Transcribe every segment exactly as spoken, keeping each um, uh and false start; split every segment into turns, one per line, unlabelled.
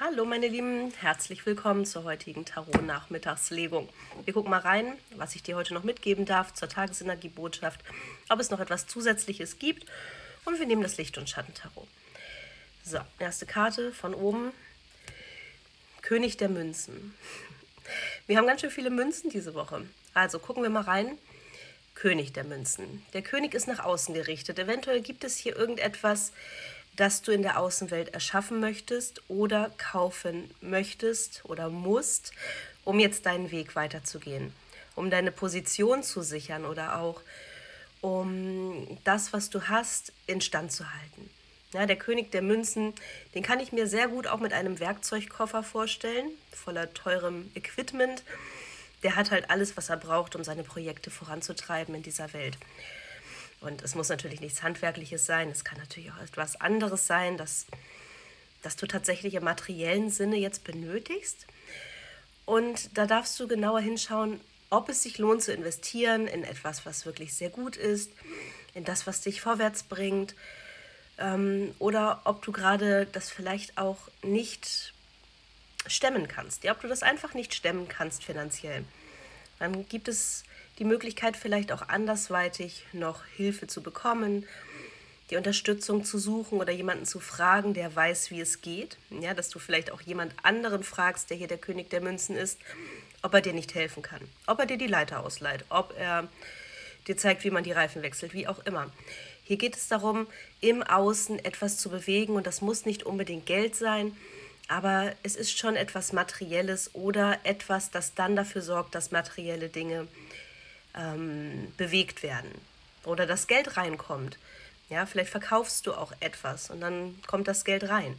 Hallo meine Lieben, herzlich willkommen zur heutigen Tarot-Nachmittagslegung. Wir gucken mal rein, was ich dir heute noch mitgeben darf zur Tagesenergiebotschaft, ob es noch etwas Zusätzliches gibt und wir nehmen das Licht- und Schattentarot. So, erste Karte von oben, König der Münzen. Wir haben ganz schön viele Münzen diese Woche, also gucken wir mal rein. König der Münzen. Der König ist nach außen gerichtet. Eventuell gibt es hier irgendetwas, das du in der Außenwelt erschaffen möchtest oder kaufen möchtest oder musst, um jetzt deinen Weg weiterzugehen, um deine Position zu sichern oder auch um das, was du hast, instand zu halten. Ja, der König der Münzen, den kann ich mir sehr gut auch mit einem Werkzeugkoffer vorstellen, voller teurem Equipment. Der hat halt alles, was er braucht, um seine Projekte voranzutreiben in dieser Welt. Und es muss natürlich nichts Handwerkliches sein, es kann natürlich auch etwas anderes sein, das, das du tatsächlich im materiellen Sinne jetzt benötigst. Und da darfst du genauer hinschauen, ob es sich lohnt zu investieren in etwas, was wirklich sehr gut ist, in das, was dich vorwärts bringt, ähm, oder ob du gerade das vielleicht auch nicht stemmen kannst, ja, ob du das einfach nicht stemmen kannst finanziell. Dann gibt es die Möglichkeit, vielleicht auch andersweitig noch Hilfe zu bekommen, die Unterstützung zu suchen oder jemanden zu fragen, der weiß, wie es geht. Ja, dass du vielleicht auch jemand anderen fragst, der hier der König der Münzen ist, ob er dir nicht helfen kann, ob er dir die Leiter ausleiht, ob er dir zeigt, wie man die Reifen wechselt, wie auch immer. Hier geht es darum, im Außen etwas zu bewegen und das muss nicht unbedingt Geld sein, aber es ist schon etwas Materielles oder etwas, das dann dafür sorgt, dass materielle Dinge ähm, bewegt werden oder das Geld reinkommt. Ja, vielleicht verkaufst du auch etwas und dann kommt das Geld rein.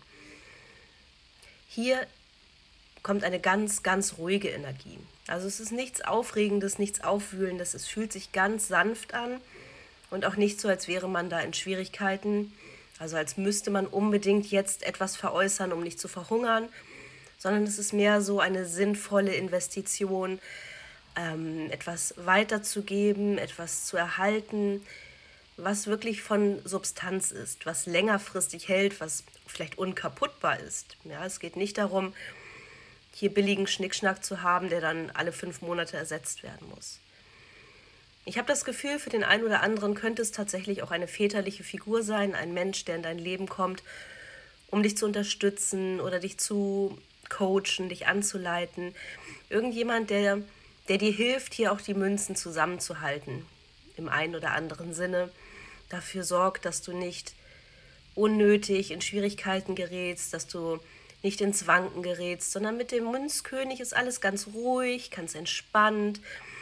Hier kommt eine ganz, ganz ruhige Energie. Also es ist nichts Aufregendes, nichts Aufwühlendes, es fühlt sich ganz sanft an und auch nicht so, als wäre man da in Schwierigkeiten. Also als müsste man unbedingt jetzt etwas veräußern, um nicht zu verhungern, sondern es ist mehr so eine sinnvolle Investition, ähm, etwas weiterzugeben, etwas zu erhalten, was wirklich von Substanz ist, was längerfristig hält, was vielleicht unkaputtbar ist. Ja, es geht nicht darum, hier billigen Schnickschnack zu haben, der dann alle fünf Monate ersetzt werden muss. Ich habe das Gefühl, für den einen oder anderen könnte es tatsächlich auch eine väterliche Figur sein, ein Mensch, der in dein Leben kommt, um dich zu unterstützen oder dich zu coachen, dich anzuleiten. Irgendjemand, der, der dir hilft, hier auch die Münzen zusammenzuhalten, im einen oder anderen Sinne, dafür sorgt, dass du nicht unnötig in Schwierigkeiten gerätst, dass du nicht ins Wanken gerätst, sondern mit dem Münzkönig ist alles ganz ruhig, ganz entspannt,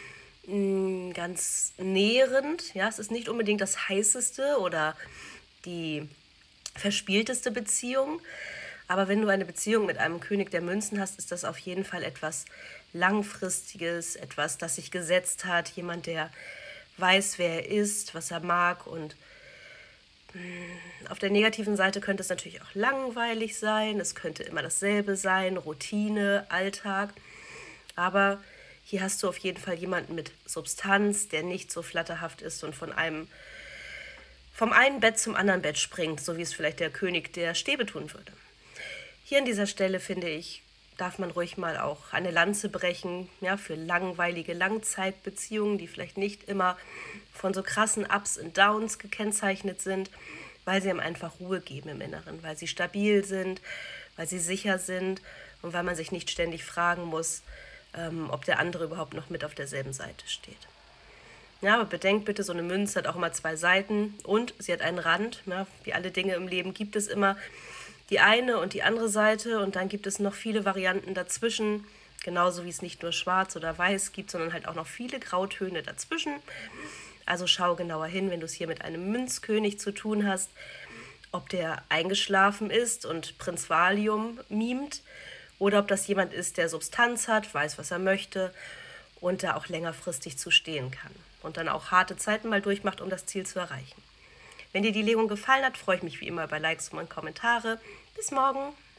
ganz nährend. Ja, es ist nicht unbedingt das heißeste oder die verspielteste Beziehung, aber wenn du eine Beziehung mit einem König der Münzen hast, ist das auf jeden Fall etwas Langfristiges, etwas, das sich gesetzt hat, jemand, der weiß, wer er ist, was er mag. Und auf der negativen Seite könnte es natürlich auch langweilig sein, es könnte immer dasselbe sein, Routine, Alltag, aber hier hast du auf jeden Fall jemanden mit Substanz, der nicht so flatterhaft ist und von einem, vom einen Bett zum anderen Bett springt, so wie es vielleicht der König der Stäbe tun würde. Hier an dieser Stelle, finde ich, darf man ruhig mal auch eine Lanze brechen, ja, für langweilige Langzeitbeziehungen, die vielleicht nicht immer von so krassen Ups und Downs gekennzeichnet sind, weil sie einem einfach Ruhe geben im Inneren, weil sie stabil sind, weil sie sicher sind und weil man sich nicht ständig fragen muss, ähm, ob der andere überhaupt noch mit auf derselben Seite steht. Ja, aber bedenkt bitte, so eine Münze hat auch immer zwei Seiten und sie hat einen Rand. Ja, wie alle Dinge im Leben gibt es immer die eine und die andere Seite und dann gibt es noch viele Varianten dazwischen, genauso wie es nicht nur schwarz oder weiß gibt, sondern halt auch noch viele Grautöne dazwischen. Also schau genauer hin, wenn du es hier mit einem Münzkönig zu tun hast, ob der eingeschlafen ist und Prinz Valium mimt oder ob das jemand ist, der Substanz hat, weiß, was er möchte und da auch längerfristig zu stehen kann und dann auch harte Zeiten mal durchmacht, um das Ziel zu erreichen. Wenn dir die Legung gefallen hat, freue ich mich wie immer über Likes und Kommentare. Bis morgen!